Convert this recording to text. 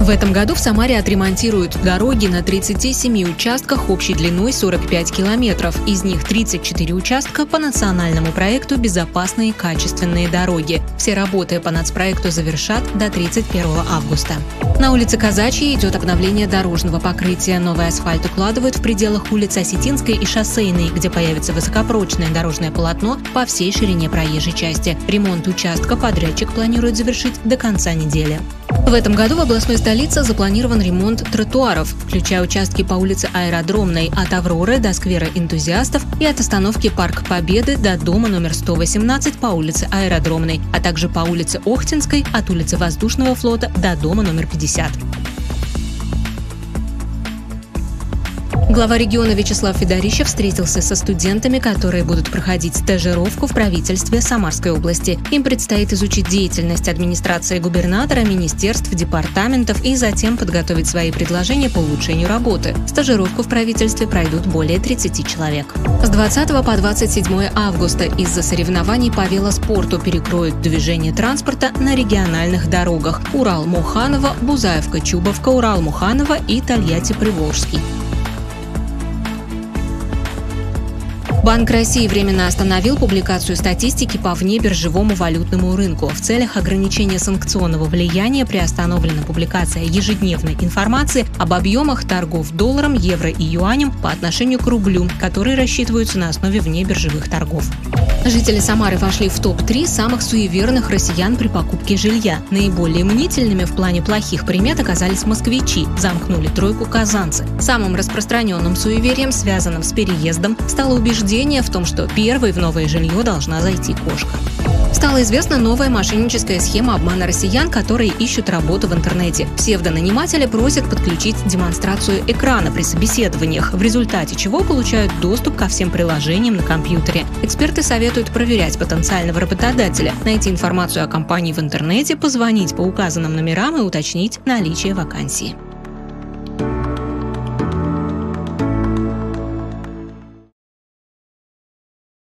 В этом году в Самаре отремонтируют дороги на 37 участках общей длиной 45 километров. Из них 34 участка по национальному проекту «Безопасные и качественные дороги». Все работы по нацпроекту завершат до 31 августа. На улице Казачьей идет обновление дорожного покрытия. Новый асфальт укладывают в пределах улиц Осетинской и Шоссейной, где появится высокопрочное дорожное полотно по всей ширине проезжей части. Ремонт участка подрядчик планирует завершить до конца недели. В этом году в областной столице запланирован ремонт тротуаров, включая участки по улице Аэродромной от Авроры до сквера Энтузиастов и от остановки Парк Победы до дома номер 118 по улице Аэродромной, а также по улице Охтинской от улицы Воздушного флота до дома номер 50. Глава региона Вячеслав Федорищев встретился со студентами, которые будут проходить стажировку в правительстве Самарской области. Им предстоит изучить деятельность администрации губернатора, министерств, департаментов и затем подготовить свои предложения по улучшению работы. Стажировку в правительстве пройдут более 30 человек. С 20 по 27 августа из-за соревнований по велоспорту перекроют движение транспорта на региональных дорогах Урал-Муханово, Бузаевка-Чубовка, Урал-Муханово и Тольятти-Приволжский. Банк России временно остановил публикацию статистики по внебиржевому валютному рынку. В целях ограничения санкционного влияния приостановлена публикация ежедневной информации об объемах торгов долларом, евро и юанем по отношению к рублю, которые рассчитываются на основе внебиржевых торгов. Жители Самары вошли в топ-3 самых суеверных россиян при покупке жилья. Наиболее мнительными в плане плохих примет оказались москвичи, замкнули тройку казанцы. Самым распространенным суеверием, связанным с переездом, стало убеждение в том, что первой в новое жилье должна зайти кошка. Стала известна новая мошенническая схема обмана россиян, которые ищут работу в интернете. Псевдонаниматели просят подключить демонстрацию экрана при собеседованиях, в результате чего получают доступ ко всем приложениям на компьютере. Эксперты советуют проверять потенциального работодателя, найти информацию о компании в интернете, позвонить по указанным номерам и уточнить наличие вакансии.